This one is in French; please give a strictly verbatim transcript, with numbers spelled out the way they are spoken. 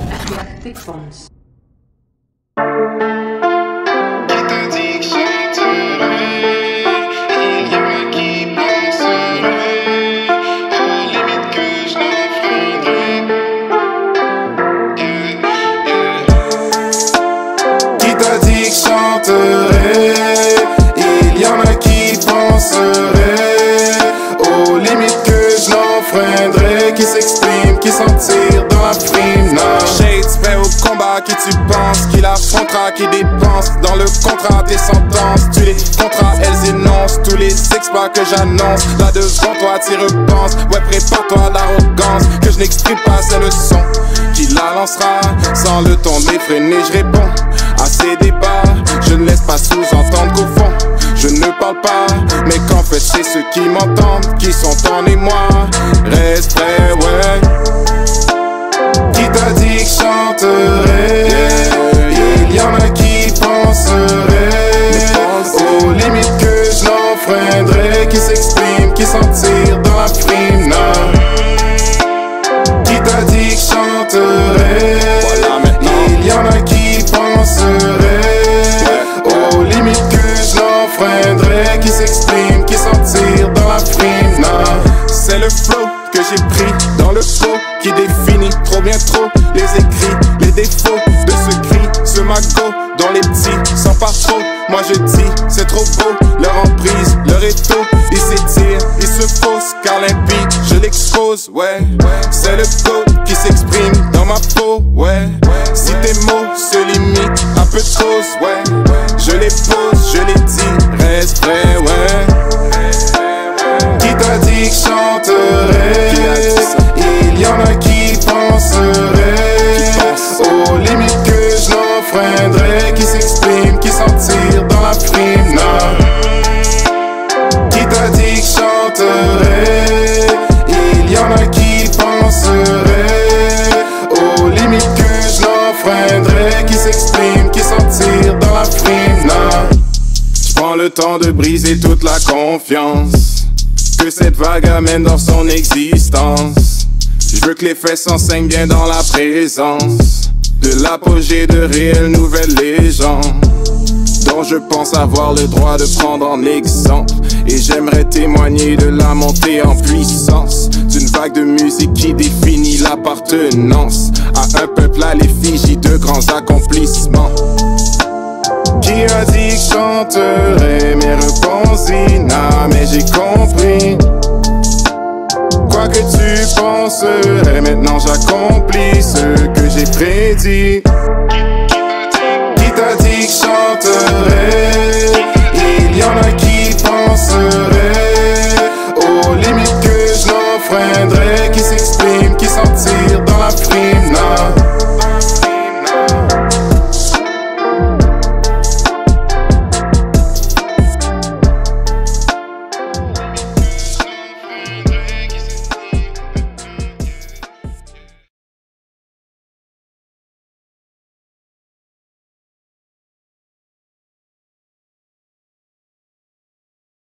Arctic Phones. Il y en a qui penseraient aux limites que je n'enfreindrais, qui s'expriment, qui s'en tirent dans la frime. Shades prêt au combat, qui tu penses qu'il affrontera, qui dépense dans le contrat tes sentences. Tu les contrats, elles énoncent tous les exploits que j'annonce. Là devant toi t'y repenses, ouais prépare-toi à l'arrogance que je n'exprime pas, c'est le son qui la lancera. Sans le ton effréné je réponds à ces débats. Je ne laisse pas sous-entendre qu'au fond je ne parle pas, mais qu'en fait c'est ceux qui m'entendent qui sont en émoi. Reste prêt, ouais. Qui t'a dit que je chanterais? Il y en a qui penseraient aux limites que je n'enfreindrais, qui s'expriment, qui s'en tirent dans la frime. Qui t'a dit que je chanterais? Il y en a qui penseraient aux limites que je n'enfreindrais, qui s'expriment, qui s'en tirent dans la frime. C'est le flow que j'ai pris dans le pot qui définit trop bien trop les écrits, les défauts de ce cri, ce magot dont les petits s'en partent trop. Moi je dis c'est trop beau, leur emprise, leur étau, ils s'étirent, ils se faussent car limpide je l'expose, ouais. C'est le go qui s'exprime dans ma peau, ouais. Si tes mots se limitent à peu de choses, ouais, je les pose, je les dis, reste prêt, ouais. Qui t'a dit que je chanterais? Il y en a qui penseraient aux limites que je n'enfreindrais, qui s'expriment, qui s'en tirent dans la frime. Qui t'a dit que je chanterais? Il y en a qui penseraient aux limites que je n'enfreindrais, qui s'expriment, qui s'en tirent dans la frime. J'prends le temps de briser toute la confiance que cette vague amène dans son existence. Je veux que les faits s'enseignent bien dans la présence de l'apogée de réelles nouvelles légendes dont je pense avoir le droit de prendre en exemple. Et j'aimerais témoigner de la montée en puissance d'une vague de musique qui définit l'appartenance à un peuple à l'effigie de grands accomplissements. Qui a dit que je chanterais mes réponses nah, mais j'ai compris. Quoi que tu penserais, maintenant j'accomplis ce que j'ai prédit. Qui t'a dit que je chanterais?